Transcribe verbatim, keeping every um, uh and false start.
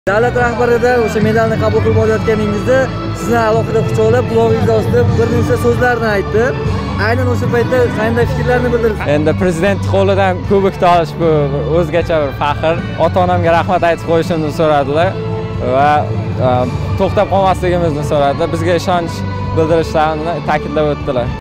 Davlat rahbarida o'sha medalni qabul qilib olayotganingizda sizni alohida quchoqlab qulog'ingiz ostida bir nechta so'zlarni aytdi. Aynan o'sha paytda qanday fikrlarni bildirdi? Endi prezident qo'lidan kubokni olish bu o'zgacha bir faxr. Ota-onamga rahmat aytib qo'yishimni so'radilar va to'xtab qolmasligimizni so'radi. Bizga ishonch bildirishlarini ta'kidlab o'tdilar.